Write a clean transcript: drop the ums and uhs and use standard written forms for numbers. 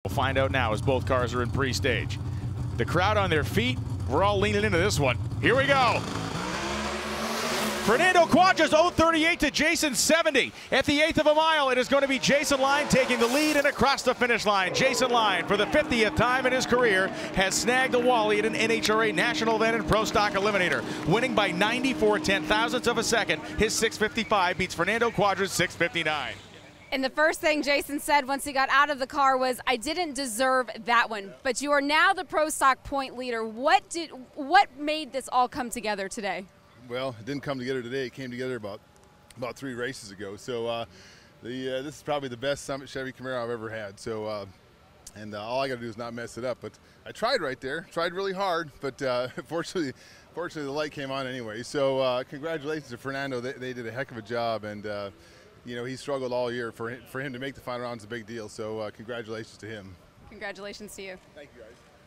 We'll find out now as both cars are in pre-stage. The crowd on their feet, we're all leaning into this one. Here we go. Fernando Quadras 0.38 to Jason 70. At the 1/8 of a mile, it is going to be Jason Line taking the lead and across the finish line. Jason Line, for the 50th time in his career, has snagged a Wally at an NHRA National Event and Pro Stock Eliminator, winning by 94 ten-thousandths of a second. His 6:55 beats Fernando Quadras' 6:59. And the first thing Jason said once he got out of the car was, "I didn't deserve that one." But you are now the Pro Stock point leader. What made this all come together today? Well, it didn't come together today. It came together about 3 races ago. So this is probably the best Summit Chevy Camaro I've ever had. So all I got to do is not mess it up. But I tried right there, tried really hard. But fortunately, the light came on anyway. So congratulations to Fernando. They did a heck of a job, and you know, he struggled all year. For him to make the final round is a big deal. So congratulations to him. Congratulations to you. Thank you, guys.